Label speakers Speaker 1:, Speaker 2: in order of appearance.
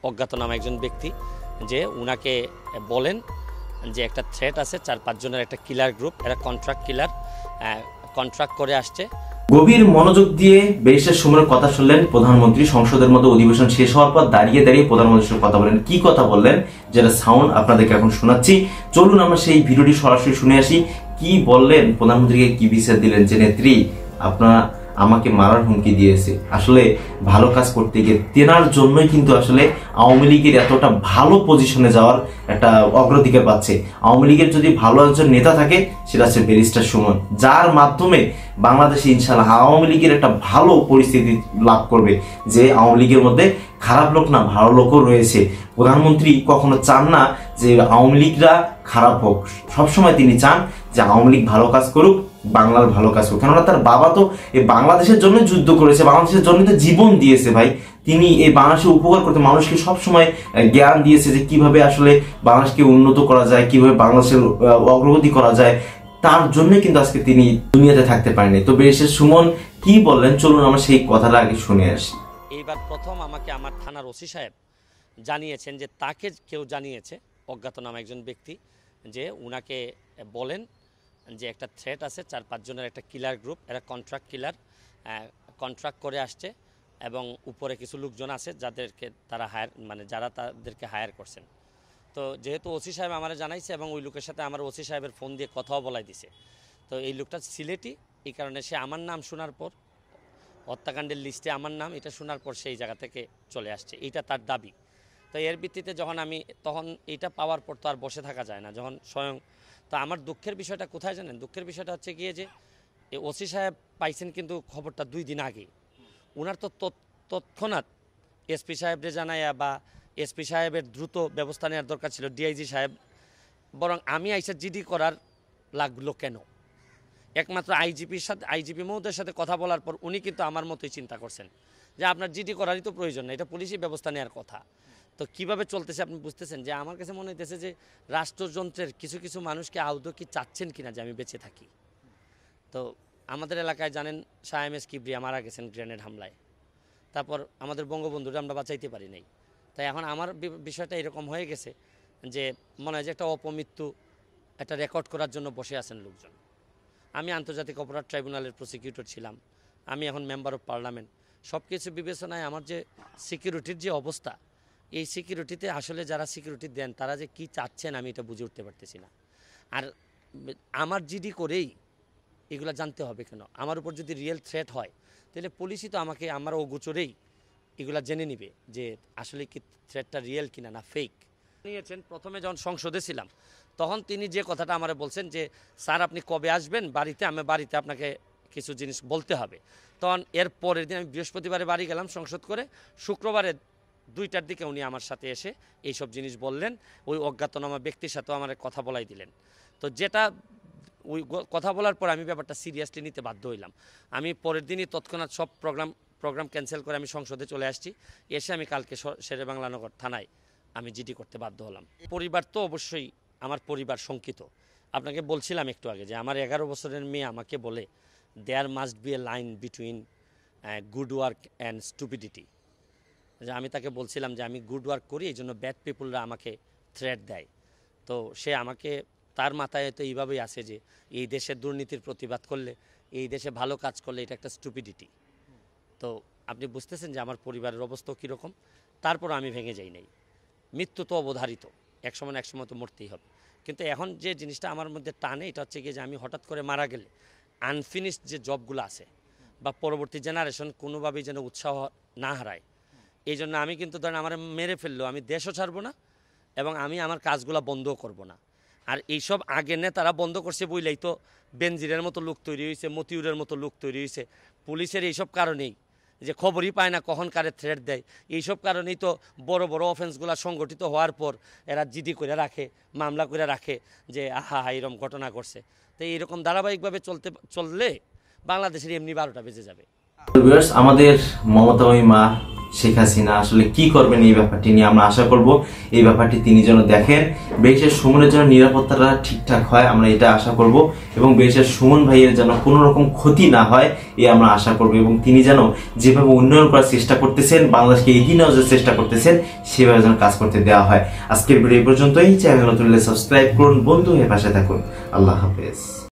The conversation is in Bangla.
Speaker 1: অজ্ঞাতনামা একজন ব্যক্তি যে উনাকে বলেন যে একটা থ্রেট আছে 4-5 জনের একটা কিলার গ্রুপ, এরা কন্ট্রাক্ট কিলার, কন্ট্রাক্ট করে আসছে।
Speaker 2: গভীর মনোযোগ দিয়ে ব্যারিস্টার সুমনের কথা শুনলেন প্রধানমন্ত্রী। সংসদের মধ্যে অধিবেশন শেষ হওয়ার পর দাঁড়িয়ে দাঁড়িয়ে প্রধানমন্ত্রীর সঙ্গে কথা বলেন। কি কথা বললেন যেটা সাউন্ড আপনাদেরকে এখন শোনাচ্ছি, চলুন আমরা সেই ভিডিওটি সরাসরি শুনে আসি। কি বললেন, প্রধানমন্ত্রীকে কি বিচার দিলেন যে নেত্রী আপনারা আমাকে মারার হুমকি দিয়েছে। আসলে ভালো কাজ করতে গিয়ে তেনার জন্যই কিন্তু আসলে আওয়ামী লীগের এতটা ভালো পজিশনে যাওয়ার একটা অগ্রাধিকার পাচ্ছে। আওয়ামী লীগের যদি ভালো একজন নেতা থাকে সেটা হচ্ছে ব্যারিস্টার সুমন, যার মাধ্যমে বাংলাদেশে ইনশাআল্লাহ আওয়ামী লীগের একটা ভালো পরিস্থিতি লাভ করবে। যে আওয়ামী লীগের মধ্যে খারাপ লোক না, ভালো লোকও রয়েছে। প্রধানমন্ত্রী কখনো চান না যে আওয়ামী লীগরা খারাপ হোক, সবসময় তিনি চান যে আওয়ামী লীগ ভালো কাজ করুক, বাংলার ভালো কাজ হোক। কেননা তার বাবা তো এই বাংলাদেশের জন্য যুদ্ধ করেছে, বাংলাদেশের জন্য তো জীবন দিয়েছে ভাই। তিনি এই বাংলাদেশের উপকার করতে মানুষকে সবসময় জ্ঞান দিয়েছে যে কিভাবে আসলে বাংলাদেশকে উন্নত করা যায়, কিভাবে বাংলাদেশের অগ্রগতি করা যায়। তার জন্যই কিন্তু আজকে তিনি দুনিয়াতে থাকতে পারেনি। তো ব্যারিস্টার সুমন কি বললেন, চলুন আমরা সেই কথাটা আগে শুনে আসি।
Speaker 1: এইবার প্রথম আমাকে আমার থানার ওসি সাহেব জানিয়েছেন যে তাকে কেউ জানিয়েছে, অজ্ঞাতনামা একজন ব্যক্তি, যে উনাকে বলেন যে একটা থ্রেট আছে 4-5 জনের একটা কিলার গ্রুপ, এরা কন্ট্রাক্ট কিলার, কন্ট্রাক্ট করে আসছে এবং উপরে কিছু লোকজন আছে যাদেরকে তারা যারা তাদেরকে হায়ার করছেন। তো যেহেতু ওসি সাহেব আমার জানাইছে এবং ওই লোকের সাথে আমার ওসি সাহেবের ফোন দিয়ে কথাও বলাই দিছে, তো এই লোকটা সিলেটি, এই কারণে সে আমার নাম শোনার পর, হত্যাকাণ্ডের লিস্টে আমার নাম এটা শোনার পর সেই জায়গা থেকে চলে আসছে, এইটা তার দাবি। তো এর ভিত্তিতে তখন এইটা পাওয়ার পর তো আর বসে থাকা যায় না, যখন স্বয়ং। তো আমার দুঃখের বিষয়টা কোথায় জানেন? দুঃখের বিষয়টা হচ্ছে গিয়ে যে ওসি সাহেব পাইছেন কিন্তু খবরটা 2 দিন আগে। ওনার তো তৎক্ষণাৎ এসপি সাহেবরে জানাইয়া বা এসপি সাহেবের দ্রুত ব্যবস্থা নেওয়ার দরকার ছিল, ডিআইজি সাহেব। বরং আমি আইসা জিডি করার লাগলো কেন? একমাত্র আইজিপি মহোদয়ের সাথে কথা বলার পর উনি কিন্তু আমার মতোই চিন্তা করছেন যে আপনার জিডি করারই তো প্রয়োজন না, এটা পুলিশি ব্যবস্থা নেওয়ার কথা। তো কিভাবে চলতেছে আপনি বুঝতেছেন যে আমার কাছে মনে হইতেছে যে রাষ্ট্রযন্ত্রের কিছু কিছু মানুষকে আদৌ কি চাচ্ছেন কিনা যে আমি বেঁচে থাকি। তো আমাদের এলাকায় জানেন শাহ এম এস কিবরিয়া মারা গেছেন গ্রেনেড হামলায়, তারপর আমাদের বঙ্গবন্ধুরা আমরা বাঁচাইতে পারি নাই। তাই এখন আমার বিষয়টা এরকম হয়ে গেছে যে মনে হয় যে একটা অপমৃত্যু একটা রেকর্ড করার জন্য বসে আছেন লোকজন। আমি আন্তর্জাতিক অপরাধ ট্রাইব্যুনালের প্রসিকিউটর ছিলাম, আমি এখন মেম্বার অফ পার্লামেন্ট। সব কিছু বিবেচনায় আমার যে সিকিউরিটির যে অবস্থা, এই সিকিউরিটিতে আসলে যারা সিকিউরিটি দেন তারা যে কি চাচ্ছেন আমি এটা বুঝে উঠতে পারতেছি না। আর আমার জিডি করেই এগুলো জানতে হবে কেন? আমার উপর যদি রিয়েল থ্রেট হয় তাহলে পুলিশই তো আমাকে আমার অগোচরেই এগুলা জেনে নিবে যে আসলে কি থ্রেটটা রিয়েল কিনা না ফেক। নিয়েছেন প্রথমে যখন সংসদে ছিলাম তখন তিনি যে কথাটা আমার বলছেন যে স্যার আপনি কবে আসবেন বাড়িতে, আমি বাড়িতে আপনাকে কিছু জিনিস বলতে হবে। তখন এর পরের দিন আমি বৃহস্পতিবারে বাড়ি গেলাম সংসদ করে, শুক্রবারে 2টার দিকে উনি আমার সাথে এসে এইসব জিনিস বললেন। ওই অজ্ঞাতনামা ব্যক্তির সাথেও আমার কথা বলাই দিলেন। তো যেটা ওই কথা বলার পর আমি ব্যাপারটা সিরিয়াসলি নিতে বাধ্য হইলাম। আমি পরের দিনই তৎক্ষণাৎ সব প্রোগ্রাম ক্যান্সেল করে আমি সংসদে চলে আসছি। এসে আমি কালকে শেরেবাংলানগর থানায় আমি জিডি করতে বাধ্য হলাম। পরিবার তো অবশ্যই আমার পরিবার শঙ্কিত। আপনাকে বলছিলাম একটু আগে যে আমার 11 বছরের মেয়ে আমাকে বলে there must be a line between good work and stupidity. যে আমি তাকে বলছিলাম যে আমি গুড ওয়ার্ক করি, এই জন্য ব্যাড পিপুলরা আমাকে থ্রেট দেয়। তো সে আমাকে, তার মাথায় তো এইভাবেই আছে যে এই দেশের দুর্নীতির প্রতিবাদ করলে, এই দেশে ভালো কাজ করলে এটা একটা স্টুপিডিটি। তো আপনি বুঝতেছেন যে আমার পরিবারের অবস্থাও কীরকম। তারপর আমি ভেঙে যাই নাই। মৃত্যু তো অবধারিত, এক সময় না এক সময় তো মরতেই হবে। কিন্তু এখন যে জিনিসটা আমার মধ্যে টানে এটা হচ্ছে গিয়ে যে আমি হঠাৎ করে মারা গেলে আনফিনিশড যে জবগুলো আছে বা পরবর্তী জেনারেশন কোনোভাবেই যেন উৎসাহ না হারায়, এই জন্য আমি কিন্তু ধরেন আমার মেরে ফেললেও আমি দেশও ছাড়বো না এবং আমি আমার কাজগুলো বন্ধও করব না। আর এইসব আগের নেতারা বন্ধ করছে বইলেই তো বেনজিরের মতো লোক তৈরি হয়েছে, মতিউরের মতো লোক তৈরি হয়েছে। পুলিশের এইসব কারণেই যে খবরই পায় না কখন কারে থ্রেট দেয়, এইসব কারণেই তো বড় বড় অফেন্সগুলো সংগঠিত হওয়ার পর এরা জিডি করে রাখে, মামলা করে রাখে যে আহা এরকম ঘটনা করছে। তো এইরকম ধারাবাহিকভাবে চললে বাংলাদেশের এমনি 12টা বেজে যাবে।
Speaker 2: ভিউয়ার্স, আমাদের মমতাময়ী মা শেখ হাসিনা আসলে কি করবেন এই ব্যাপারটি নিয়ে আমরা আশা করব এই ব্যাপারটি তিনি যেন দেখেন, বেশের সুমনের জন্য নিরাপত্তাটা ঠিকঠাক হয় আমরা এটা আশা করব, এবং বেশের সুমন ভাইয়ের যেন কোনো রকম ক্ষতি না হয় এই আমরা আশা করব, এবং তিনি যেন যেভাবে উন্নয়ন করার চেষ্টা করতেছেন, বাংলাদেশকে এগিয়ে নেওয়ার চেষ্টা করতেছেন, সেভাবে যেন কাজ করতে দেওয়া হয়। আজকের ভিডিও এই পর্যন্তই। চ্যানেল নতুন হলে সাবস্ক্রাইব করুন, বন্ধু হয়ে পাশে থাকুন। আল্লাহ হাফেজ।